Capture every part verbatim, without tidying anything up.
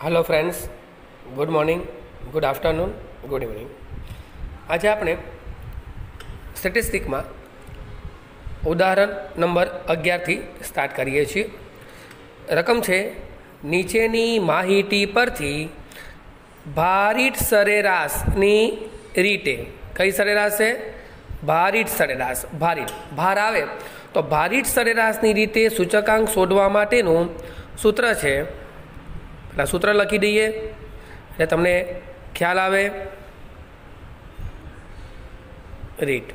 Hello friends, good morning, good afternoon, good evening. आज આપણે સ્ટેટિસ્ટિકમાં ઉદાહરણ નંબર અગિયારથી સ્ટાર્ટ કરીએ છીએ। રકમ છે નીચેની માહિતી પરથી ભારિત સરેરાશની રીતે। કઈ સરેરાશ છે? ભારિત સરેરાશ। ભારિત ભાર આવે તો ભારિત સરેરાશની રીતે સૂચકાંક શોધવા માટેનું સૂત્ર છે। પેલા સૂત્ર લખી દઈએ એટલે તમને ખ્યાલ આવે। રીત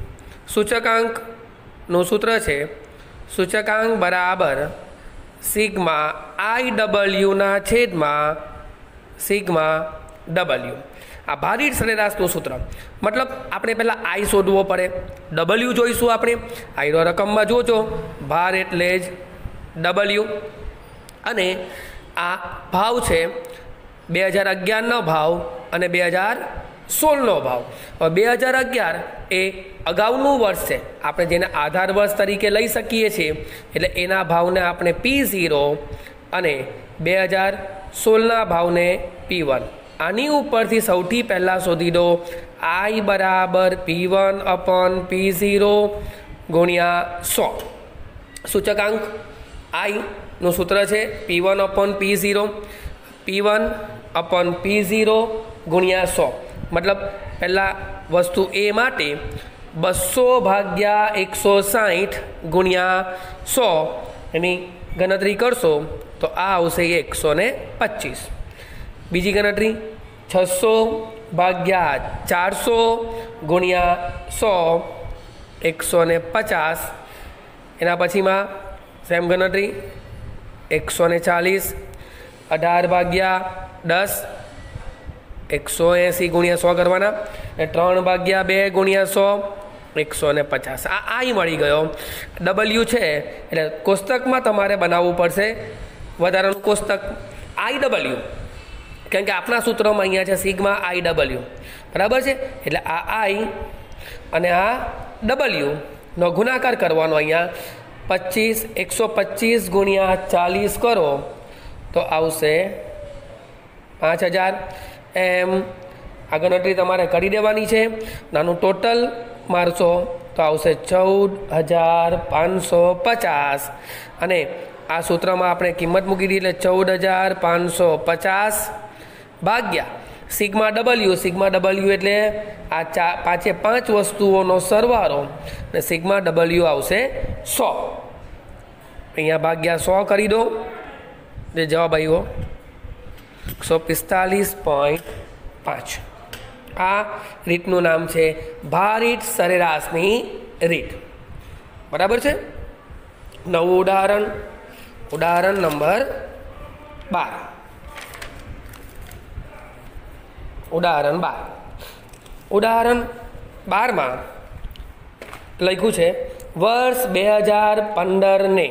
સૂચકાંકનું સૂત્ર છે સૂચકાંક બરાબર સિગ્મા આઈ ડબલ્યુના છેદમાં સિગ્મા ડબલ્યુ। આ ભારિત સરેરાશનું સૂત્ર મતલબ આપણે પહેલાં આઈ શોધવો પડે, ડબલ્યુ જોઈશું આપણે। આઈનો રકમમાં જોજો, ભાર એટલે જ ડબલ્યુ। અને આ ભાવ છે બે હજાર અગિયારનો ભાવ અને બે હજાર સોળનો ભાવ। હવે બે હજાર અગિયાર એ અગાઉનું વર્ષ છે, આપણે જેને આધાર વર્ષ તરીકે લઈ શકીએ છીએ, એટલે એના ભાવને આપણે પી ઝીરો અને બે હજાર સોળના ભાવને પી વન। આની ઉપરથી સૌથી પહેલાં શોધી દો આઈ બરાબર P one upon P zero ગુણ્યા સો। સૂચકાંક આઈનું સૂત્ર છે P one upon P zero, P one upon P zero ગુણ્યા સો। મતલબ પહેલાં વસ્તુ એ માટે બસો ભાગ્યા એકસો સાઠ ગુણ્યા સો એની ગણતરી કરશો તો આ આવશે એકસો ને પચીસ। બીજી ગણતરી છસો ભાગ્યા ચારસો ગુણ્યા સો એકસો ને પચાસ। એના પછીમાં સેમ ગણતરી એકસો ને ચાલીસ, અઢાર ભાગ્યા દસ એકસો એંસી ગુણ્યા સો કરવાના, અને ત્રણ ભાગ્યા બે ગુણ્યા સો એકસો ને પચાસ। આ આઈ મળી ગયો। ડબલ્યુ છે એટલે કોષ્ટકમાં તમારે બનાવવું પડશે વધારાનું કોષ્ટક આઈ ડબલ્યુ, કેમ કે આપણા સૂત્રમાં અહીંયા છે સિગ્મા આઈ ડબલ્યુ, બરાબર છે। એટલે આ આઈ અને આ ડબલ્યુનો ગુણાકાર કરવાનો। અહીંયા પચીસ એકસો પચીસ ગુણ્યા ચાલીસ કરો તો આવશે પાંચ હજાર। એમ આ ગણતરી તમારે કરી દેવાની છે। નાનું ટોટલ મારશો તો આવશે ચૌદ હજાર પાંચસો પચાસ, અને આ સૂત્રમાં આપણે કિંમત મૂકી દીધી એટલે ચૌદ હજાર પાંચસો પચાસ ભાગ્યા સિગ્મા ડબલ્યુ। સિગ્મા ડબલ્યુ એટલે આ ચા પાંચે પાંચ વસ્તુઓનો સરવાળો, ને સિગ્મા ડબલ્યુ આવશે સો। અહીંયા ભાગ્યા સો કરી દો, જે જવાબ આવ્યો એકસો પિસ્તાલીસ પોઈન્ટ પાંચ। આ રીતનું નામ છે ભારિત સરેરાશની રીત, બરાબર છે। નવું ઉદાહરણ, ઉદાહરણ નંબર બાર। ઉદાહરણ બાર ઉદાહરણ બારમાં લખ્યું છે વર્ષ બે હજાર પંદરને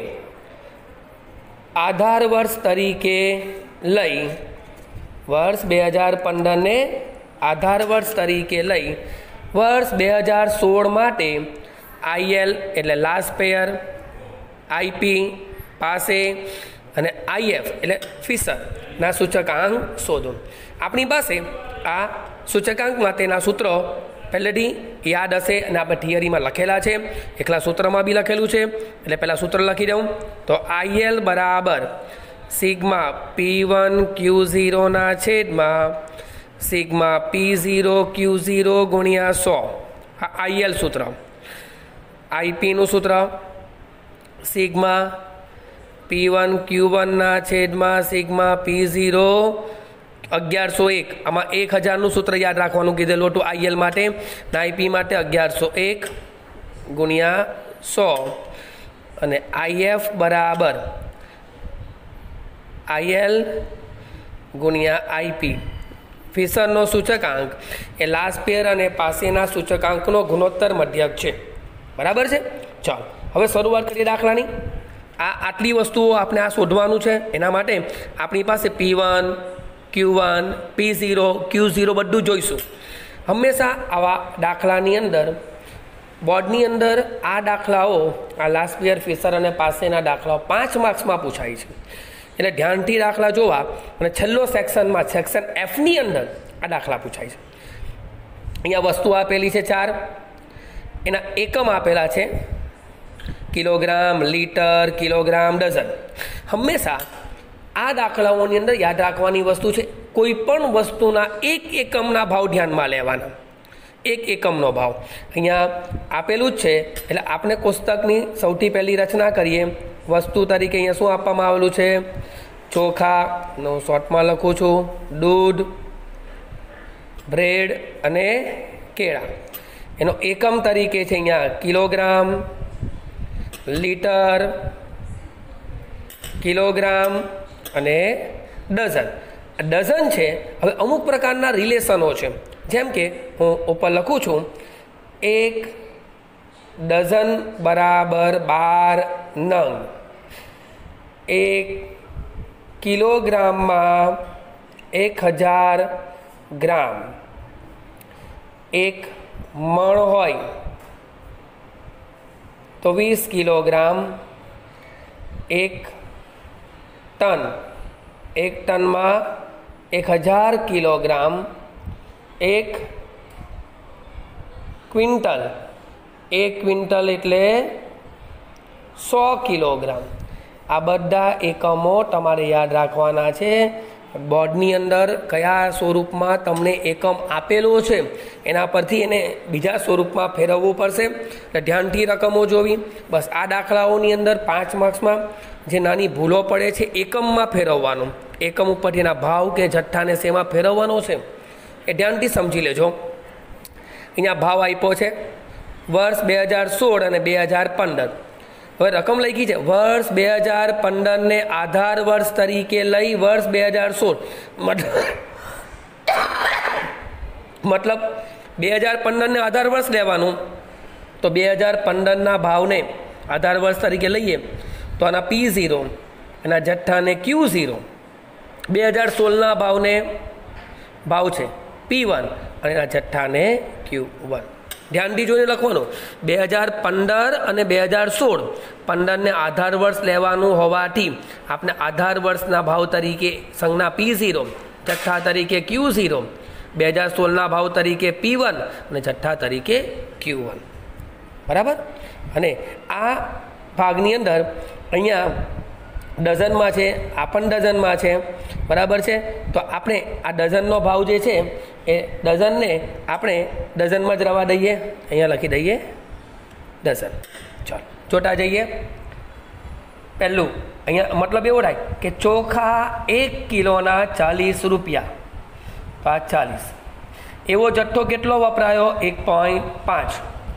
આધાર વર્ષ તરીકે લઈ વર્ષ બે હજાર પંદરને આધાર વર્ષ તરીકે લઈ વર્ષ બે હજાર સોળ માટે આઈએલ એટલે લાસ્ટ પેયર, આઈપી પાસે અને આઈએફ એટલે ફિશરના સૂચકાંક શોધો। આપણી પાસે આ સૂચકાંક માટેના સૂત્રો પહેલેથી યાદ હશે અને આપણે થિયરીમાં લખેલા છે, એકલા સૂત્રમાં બી લખેલું છે, એટલે પહેલાં સૂત્ર લખી દઉં તો આઈએલ બરાબર સિગ્મા પી વન ક્યુ ઝીરોના છેદમાં sigma P zero Q zero ગુણ્યા સો। આ આઈએલ સૂત્ર। આઈપીનું સૂત્ર સિગ્મા પી વન ક્યુ વનના છેદમાં સિગ્મા પી ઝીરો અગિયારસો એક। આમાં એક હજારનું સૂત્ર યાદ રાખવાનું કીધેલું હતું આઈએલ માટે, આઈપી માટે અગિયારસો એક ગુણ્યા સો, અને આઈએફ બરાબર આઈએલ ગુણ્યા આઈપી। ફિશરનો સૂચકાંક એ લાસ્ટ પેયર અને પાસેના સૂચકાંકનો ગુણોત્તર મધ્યક છે, બરાબર છે। ચાલો હવે શરૂઆત કરીએ દાખલાની। આ આટલી વસ્તુઓ આપણે આ શોધવાનું છે, એના માટે આપણી પાસે P one Q one P zero Q zero બધું જોઈશું। હંમેશા આવા દાખલાની અંદર બોર્ડની અંદર આ દાખલાઓ આ લાસ્ટ યર ફિશર અને પાસેના દાખલાઓ પાંચ માર્ક્સમાં પૂછાય છે, એટલે ધ્યાનથી દાખલા જોવા અને છેલ્લો સેક્શનમાં સેક્શન એફની અંદર આ દાખલા પૂછાય છે. અહીંયા વસ્તુ આપેલી છે ચાર, એના એકમ આપેલા છે કિલોગ્રામ, લીટર, કિલોગ્રામ, ડઝન. હંમેશા આ દાખલાઓની અંદર યાદ રાખવાની વસ્તુ છે કોઈ પણ વસ્તુના એક એકમના ભાવ ધ્યાનમાં લેવાના. એક એકમનો ભાવ અહીંયા આપેલું જ છે એટલે આપણે કોષ્ટકની સૌથી પહેલી રચના કરીએ. વસ્તુ તરીકે અહીંયા શું આપવામાં આવેલું છે? ચોખાનો શોર્ટમાં લખું છું દૂધ, બ્રેડ અને કેળા. એનો એકમ તરીકે છે અહીંયા કિલોગ્રામ, લીટર, કિલોગ્રામ અને ડઝન. ડઝન છે. હવે અમુક પ્રકારના રિલેશનો છે, જેમ કે હું ઉપર લખું છું એક ડઝન બરાબર બાર નંગ, એક કિલોગ્રામમાં એક હજાર ગ્રામ, એક મણ હોય તો વીસ કિલોગ્રામ, એક ટન, એક ટનમાં એક હજાર કિલોગ્રામ, એક ક્વિન્ટલ, એક ક્વિન્ટલ એટલે સો કિલોગ્રામ. આ બધા એકમો તમારે યાદ રાખવાના છે. બોર્ડની અંદર કયા સ્વરૂપમાં તમને એકમ આપેલો છે એના પરથી એને બીજા સ્વરૂપમાં ફેરવવું પડશે. એટલે ધ્યાનથી રકમો જોવી. બસ આ દાખલાઓની અંદર પાંચ માર્ક્સમાં જે નાની ભૂલો પડે છે એકમમાં ફેરવવાનું, એકમ ઉપરથી એના ભાવ કે જથ્થાને શેમાં ફેરવવાનો છે એ ધ્યાનથી સમજી લેજો. અહીંયા ભાવ આપ્યો છે વર્ષ બે હજાર સોળ અને બે હજાર પંદર. હવે રકમ લખી છે વર્ષ બે હજાર પંદરને આધાર વર્ષ તરીકે લઈ વર્ષ બે હજાર સોળ મતલબ બે હજાર પંદરને આધાર વર્ષ લેવાનું. તો બે હજાર પંદરના ભાવને આધાર વર્ષ તરીકે લઈએ તો આના પી ઝીરો, એના જથ્થાને ક્યુ ઝીરો. બે હજાર સોળના ભાવને ભાવ છે પી વન અને એના જથ્થાને ક્યુ વન. ધ્યાનથી જોઈને લખવાનું. બે હજાર પંદર અને બે હજાર સોળ પંદરને આધાર વર્ષ લેવાનું હોવાથી આપણે આધાર વર્ષના ભાવ તરીકે સંજ્ઞા પી ઝીરો, જથ્થા તરીકે ક્યુ ઝીરો, બે હજાર સોળના ભાવ તરીકે પી વન અને જથ્થા તરીકે ક્યુ વન. બરાબર. અને આ ભાગની અંદર અહીંયા ડઝનમાં છે, આ પણ ડઝનમાં છે. બરાબર છે. તો આપણે આ ડઝનનો ભાવ જે છે એ ડઝનને આપણે ડઝનમાં જ રવા દઈએ. અહીંયા લખી દઈએ ડઝન. ચાલો જોતા જઈએ. પહેલું અહીંયા મતલબ એવો થાય કે ચોખા એક કિલોના ચાલીસ રૂપિયા, તો આ ચાલીસ. એવો જથ્થો કેટલો વપરાયો? એક પોઈન્ટ પાંચ.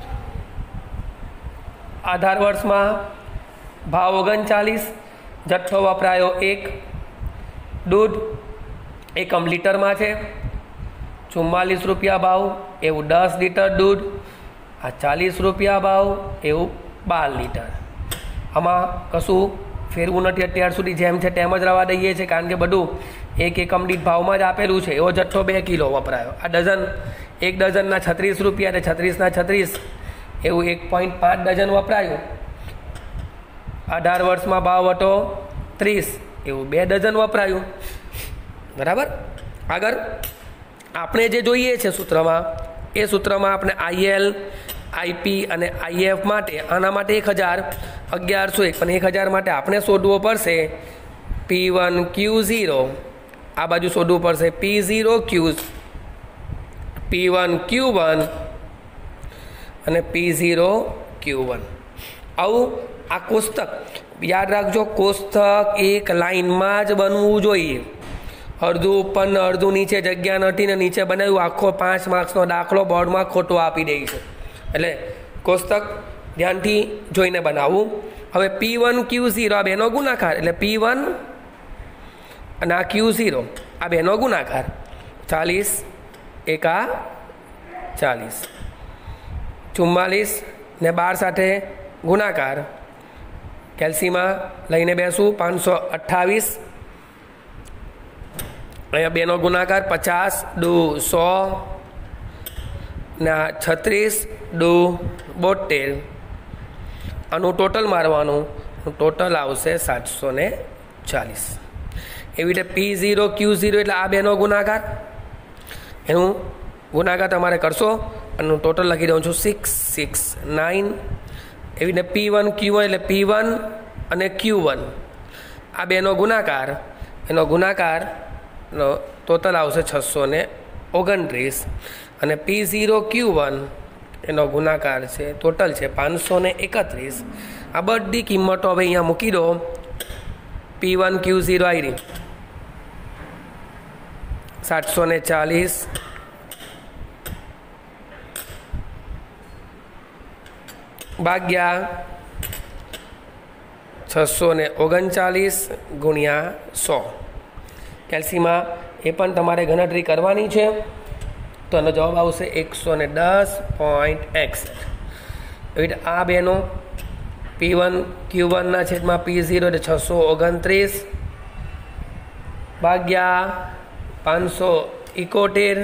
આધાર વર્ષમાં ભાવ ઓગણચાલીસ, જથ્થો વપરાયો એક. દૂધ એકમ લીટરમાં છે, ચુમ્માલીસ રૂપિયા ભાવ, એવું દસ લીટર દૂધ. આ ચાલીસ રૂપિયા ભાવ, એવું બાર લીટર. આમાં કશું ફેરવું નથી અત્યાર સુધી, જેમ છે તેમ જ રવા દઈએ છીએ, કારણ કે બધું એક એકમ દીઠ ભાવમાં જ આપેલું છે. એવો જથ્થો બે કિલો વપરાયો. આ ડઝન એક ડઝનના છત્રીસ રૂપિયા અને છત્રીસના છત્રીસ, એવું એક પોઈન્ટ પાંચ ડઝન વપરાયું. અઢાર વર્ષમાં ભાવ હતો ત્રીસ, એવું બે ડઝન વપરાયું. બરાબર. આગળ આપણે જે જોઈએ છે સૂત્રમાં, એ સૂત્રમાં આપણે આઈએલ, આઈપી અને આઈએફ માટે, આના માટે એક હજાર અગિયારસો એક, પણ એક હજાર માટે આપણે શોધવો પડશે પી વન ક્યુ ઝીરો. આ બાજુ શોધવું પડશે P zero Q, P one Q one અને પી ઝીરો ક્યુ વન. આવું આ કોષ્ટક યાદ રાખજો. કોષ્ટક એક લાઇનમાં જ બનવું જોઈએ. અડધું ઉપર ને અડધું નીચે જગ્યા નથી ને નીચે બનાવ્યું આખો પાંચ માર્ક્સનો દાખલો બોર્ડમાં ખોટો આપી દે છે. એટલે કોષ્ટક ધ્યાનથી જોઈને બનાવવું. હવે પી વન ક્યુ ઝીરો આ બેનો ગુણાકાર, એટલે પી વન અને આ ક્યુ ઝીરો આ બેનો ગુણાકાર. ચાલીસ એકા ચાલીસ, ચુમ્માલીસ ને બાર સાથે ગુણાકાર. કેલ્સીમાં લઈને બેસું પાંચસો અઠ્ઠાવીસ. અહીંયા બેનો ગુણાકાર પચાસ દુ સો ને છત્રીસ દુ બોતેર. આનું ટોટલ મારવાનું, ટોટલ આવશે સાતસો ને ચાલીસ. એવી રીતે પી ઝીરો ક્યુ ઝીરો એટલે આ બેનો ગુણાકાર, એનું ગુણાકાર તમારે કરશો અને હું ટોટલ લખી દઉં છું સિક્સ સિક્સ નાઇન. એવી રીતે પી વન ક્યુ વન એટલે પી વન અને ક્યુ વન આ બેનો ગુણાકાર, એનો ગુણાકારનો ટોટલ આવશે છસો ને ઓગણત્રીસ અને પી ઝીરો ક્યુ વન એનો ગુણાકાર છે ટોટલ છે પાંચસો ને એકત્રીસ. આ બધી કિંમતો હવે અહીંયા મૂકી દો. પી વન ક્યુ ઝીરો આવી સાતસો ને ચાલીસ ભાગ્યા છસો ને ઓગણચાલીસ ગુણ્યા સો. કેલ્સીમાં એ પણ તમારે ગણતરી કરવાની છે. તો એનો જવાબ આવશે એકસો ને દસ પોઈન્ટ એકસઠ. એવી રીતે આ બેનો પી વન ક્યુ વનના છેદમાં પી ઝીરો એટલે છસો ઓગણત્રીસ ભાગ્યા પાંચસો ઇકોતેર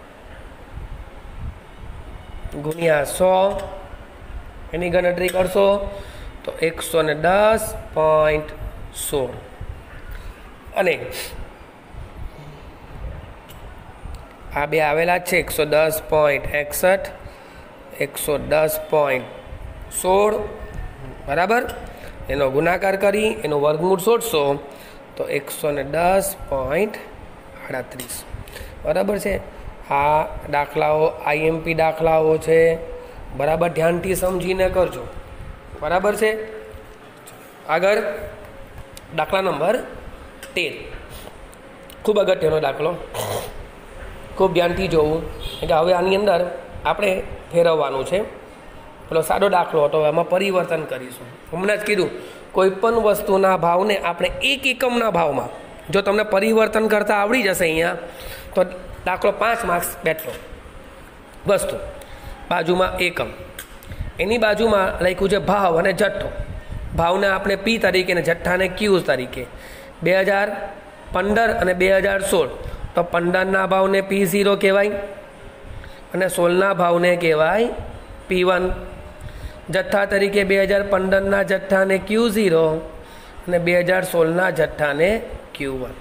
ગુણ્યા સો, એની ગણતરી કરશો તો એકસો ને દસ પોઈન્ટ સોળ. અને આ બે આવેલા છે એકસો દસ પોઈન્ટ એકસઠ એકસો દસ પોઈન્ટ સોળ બરાબર. એનો ગુણાકાર કરી એનો વર્ગમૂળ શોધશો તો એકસો ને દસ પોઈન્ટ આડત્રીસ બરાબર છે. આ દાખલાઓ આઈએમપી દાખલાઓ છે, બરાબર ધ્યાનથી સમજીને કરજો બરાબર છે. આગળ દાખલા નંબર તેર, ખૂબ અગત્યનો દાખલો, ખૂબ ધ્યાનથી જોવું એટલે હવે આની અંદર આપણે ફેરવવાનું છે. પેલો સાદો દાખલો હતો, એમાં પરિવર્તન કરીશું. હમણાં જ કીધું કોઈ પણ વસ્તુના ભાવને આપણે એક એકમના ભાવમાં જો તમને પરિવર્તન કરતાં આવડી જશે અહીંયા તો દાખલો પાંચ માર્ક્સ બેઠો. વસ્તુ બાજુમાં એકમ, એની બાજુમાં લખ્યું છે ભાવ અને જથ્થો. ભાવને આપણે પી તરીકે અને જથ્થાને ક્યુ તરીકે. બે હજાર પંદર અને બે હજાર સોળ તો પંદરના ભાવને પી ઝીરો કહેવાય અને સોળના ભાવને કહેવાય પી વન. જથ્થા તરીકે બે હજાર પંદરના જથ્થાને ક્યુ ઝીરો અને બે હજાર સોળના જથ્થાને ક્યુ વન.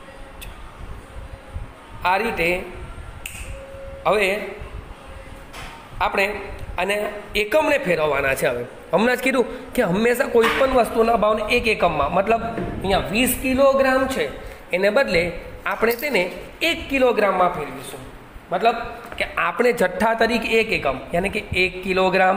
આ રીતે હવે આપણે અને એકમને ફેરવવાના છે. હવે હમણાં જ કીધું કે હંમેશા કોઈ પણ વસ્તુના ભાવને એક એકમમાં, મતલબ અહીંયા વીસ કિલોગ્રામ છે એને બદલે આપણે તેને એક કિલોગ્રામમાં ફેરવીશું. મતલબ કે આપણે જથ્થા તરીકે એક એકમ યાની કે એક કિલોગ્રામ,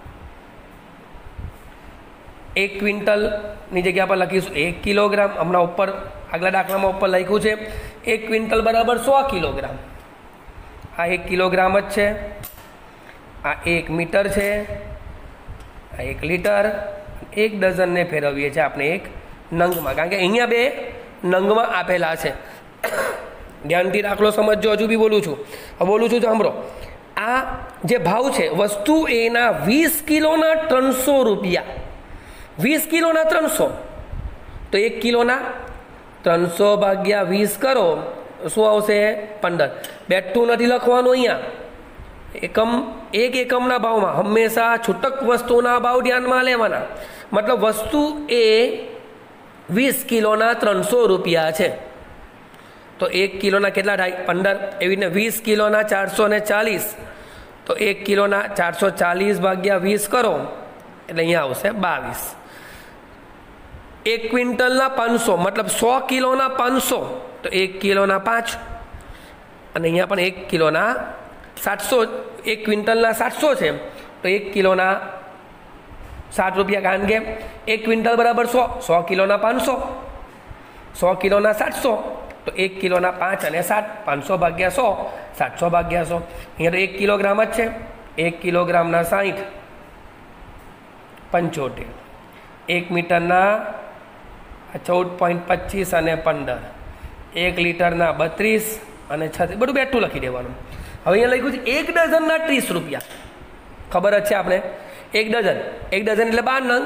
એક ક્વિન્ટલની જગ્યા પર લખીશું એક કિલોગ્રામ. હમણાં ઉપર આગલા દાખલામાં ઉપર લખ્યું છે એક ક્વિન્ટલ બરાબર સો કિલોગ્રામ. આ એક કિલોગ્રામ જ છે, આ એક મીટર છે, આ એક લીટર. એક ડઝનને ફેરવીએ છીએ આપણે એક નંગમાં, કારણ કે અહીંયા બે નંગમાં આપેલા છે. ધ્યાનથી દાખલો સમજજો. હજુ બી બોલું છું, હવે બોલું છું સાંભળો. આ જે ભાવ છે વસ્તુ એના વીસ કિલોના ત્રણસો રૂપિયા. વીસ કિલોના ત્રણસો તો એક કિલોના ત્રણસો ભાગ્યા વીસ કરો શું આવશે? પંદર. બેઠું નથી લખવાનું અહીંયા. એકમ એક એકમના ભાવમાં હંમેશા છૂટક વસ્તુના ભાવ ધ્યાનમાં લેવાના. મતલબ વસ્તુ એ વીસ કિલોના ત્રણસો રૂપિયા છે તો એક કિલોના કેટલા થાય? પંદર. એવી રીતે વીસ કિલોના ચારસો ને ચાલીસ તો એક કિલોના ચારસો ચાલીસ ભાગ્યા વીસ કરો એટલે અહીંયા આવશે બાવીસ. એક ક્વિન્ટલના પાંચસો મતલબ સો કિલોના પાંચસો તો એક કિલોના પાંચ. અને અહીંયા પણ એક કિલોના સાતસો, એક ક્વિન્ટલના સાતસો છે તો એક કિલોના સાત રૂપિયા. કારણ કે એક ક્વિન્ટલ બરાબર સો, સો કિલોના પાંચસો, સો કિલોના સાતસો તો એક કિલોના પાંચ અને સાત. પાંચસો ભાગ્યા સો, સાતસો ભાગ્યા સો. અહીંયા તો એક કિલોગ્રામ જ છે. એક કિલોગ્રામના સાઠ, પંચોતેર. એક મીટરના ચૌદ પોઈન્ટ પચીસ અને પંદર. એક લીટરના બત્રીસ અને છત્રીસ. બધું બેઠું લખી દેવાનું. હવે અહીંયા લખ્યું છે એક ડઝનના ત્રીસ રૂપિયા. ખબર જ છે આપણે એક ડઝન, એક ડઝન એટલે બાર નંગ.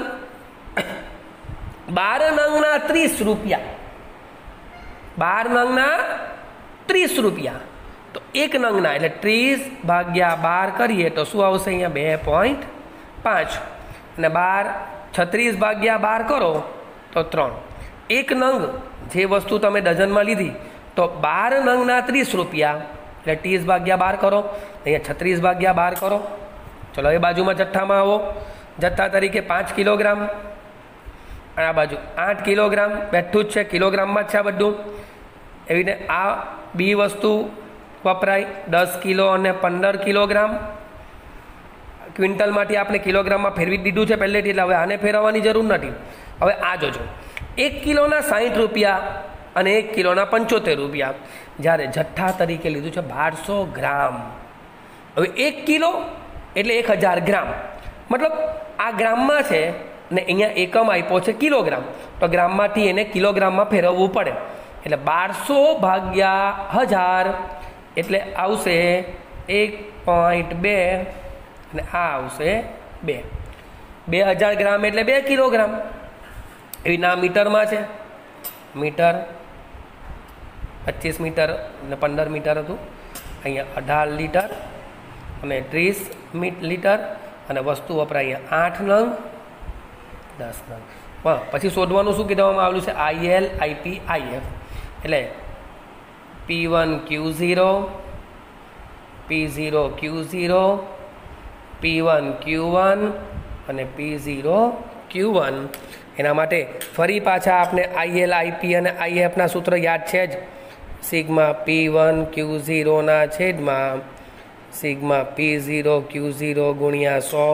બાર નંગના ત્રીસ રૂપિયા. બાર નંગના ત્રીસ રૂપિયા તો એક નંગના એટલે ત્રીસ ભાગ્યા બાર કરીએ તો શું આવશે? અહીંયા બે પોઈન્ટ પાંચ. અને બાર છત્રીસ ભાગ્યા બાર કરો તો ત્રણ. एक नंग जे वस्तु तमे डजन में लीधी तो बार नंगना तीस रुपया એટલે तीस भाग्या बार करो, अँ छत्रीस भाग्या बार करो। चलो ए बाजू में जत्था में आवो, जत्था तरीके पांच किलोग्राम, आ बाजू आठ किलोग्राम बेठू ज छे, किलोग्राम में छे बधु। एवी रीते आ बी वस्तु वपराय दस किलो और पंदर किलोग्राम। क्विंटल मांथी आपणे किलोग्राम में फेरवी दीधुं छे पहलेथी, એટલે હવે આને ફેરવવાની જરૂર નથી। હવે આ જોજો, एक किलोना साठ रुपया और एक किलोना पंचोतेर रुपया, જ્યારે જથ્થા તરીકે લીધું છે बारसो ग्राम। હવે एक किलो એટલે एक हज़ार ग्राम, मतलब आ ग्राम में है ने अहींया एकम आप्यो छे किलोग्राम, तो ग्राम मांथी एने किलोग्राम में फेरवવું પડે। એટલે बारसो भाग्या हज़ार એટલે आवशे एक पॉइंट बे અને આ આવશે બે બે હજાર ગ્રામ એટલે બે કિલોગ્રામ। એવી ના મીટરમાં છે, મીટર पच्चीस मीटर ने पंदर मीटर हतुं, अहींया अठार लीटर अने तीस लीटर अने वस्तु वपराय अहींया आठ नंग दस नंग। हाँ, पछी शोधवानुं शुं कीधुं आवेलुं छे I L I P I F, एटले P one Q zero P zero Q zero P one Q one अने पी जीरो क्यू वन। एना माटे फरी पाछा आपने आई एल आई पी अने आई एफ ना सूत्र याद छे ज। Sigma P one Q zero ना छेद में sigma P zero Q zero गुणिया सौ।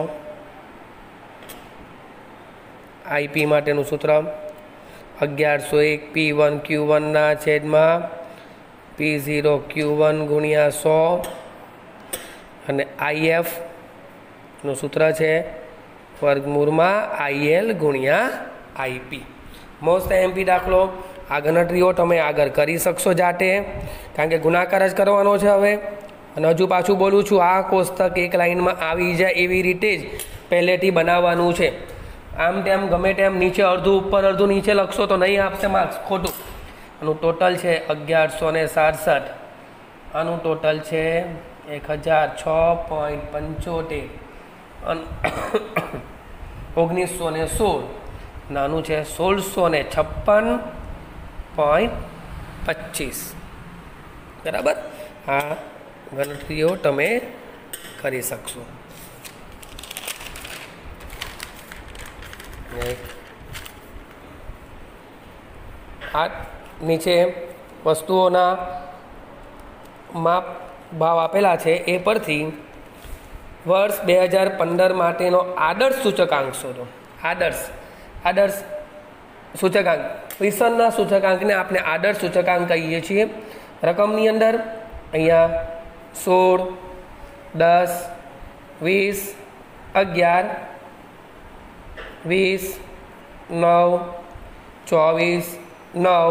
आई पी माटेनुं सूत्र अगियार सौ एक पी वन क्यू वन ना छेद में पी जीरो क्यू वन गुणिया सौ। अने आई एफ નું સૂત્ર છે વર્ગમૂળમાં आई एल गुणिया आई पी। मोस्ट एमपी दाखलो आ गणतरीओ तमे आगळ करी शकशो जाते, कारण के गुणाकार ज करवानो छे। हवे अने हजू पाछुं बोलुं छुं, आ कोष्टक एक लाइन में आवी जाय एवी रीते ज पहेलेथी बनाववानुं छे। आम तेम गमे तेम नीचे अर्धुं उपर अर्धुं नीचे लखशो तो नहीं आपशे मार्क्स, खोटुं। आनुं टोटल छे अगियार सौ ने साड़सठ, आनुं टोटल छे एक हज़ार छ पॉइंट पंचोतेर ओगनीस सौ ने सोल, नानू है सोल सौ ने छप्पन पॉइंट पच्चीस। बराबर, आ गणतरीओ तमे करी शकशो। आ नीचे वस्तुओना माप भाव आपेला छे, ए परथी वर्ष बे हज़ार पंदर माटेनो आदर्श सूचकांक शोधो। आदर्श आदर्श सूचकांक विसनना सूचकांक ने आपने आदर्श सूचकांक कहीए छीए। रकमनी अंदर अहींया सोल दस वीस अगियार वीस नौ चौवीस नौ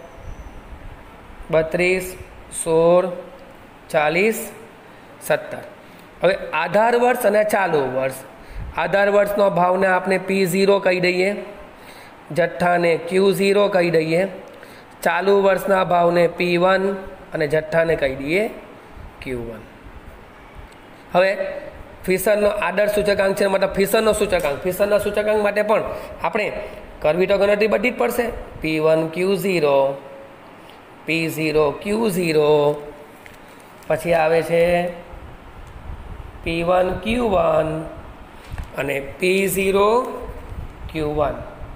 बत्रीस सोल चालीस सत्तर। हवे आधार वर्ष अने चालू वर्ष, आधार वर्षनो भावने आपने पी जीरो कही दईए, जत्था ने क्यू जीरो कही दईए, चालू वर्षना भावने पी वन अने जत्था ने कही दीए क्यू वन। हवे फीसरनो आदर्श सूचकांक छे, मतलब फीसरनो सूचकांक, फीसरना सूचकांक माटे पण आपणे करवी तो गणतरी बधी ज पड़शे। P one Q zero P zero Q zero, पछी आवे छे पी वन क्यू वन अने पी जीरो क्यू वन।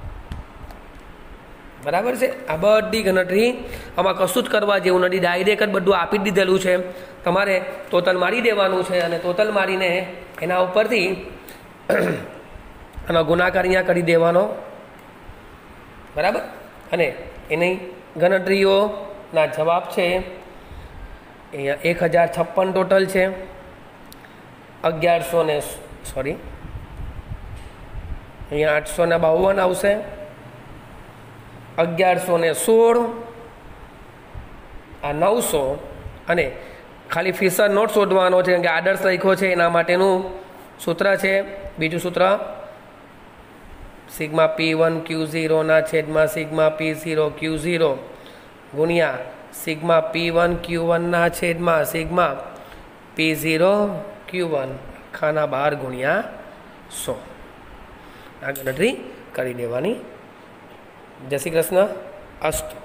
बराबर है। आ बधी गणतरी आमां कशुं ज करवा जेवुं नथी, डायरेक्ट ज बधुं आपी दीधेलुं छे। तमारे टोटल मारी देवानुं छे अने टोटल मारीने एना उपरथी आनो गुणाकार अहींया करी देवानो। बराबर, अने एनी गणतरीओना जवाब छे अहींया एक हज़ार छप्पन टोटल छे। अगियार सौ ने सॉरी अहींया आठ सौ ने बावन आवशे, अगियार सौ ने सोल आ नौ सौ अने खाली फीसर नोट शोधवानो छे, के आदर्श लख्यो छे एना माटेनुं सूत्र छे। बीजું सूत्र sigma P one Q zero ना छेद में sigma P zero Q zero गुणिया sigma P one Q one ना छेद में sigma P zero Q one खाना बार गुणिया सौ। आ गणतरी करी देवानी જય શ્રી કૃષ્ણ. અસ્તુ.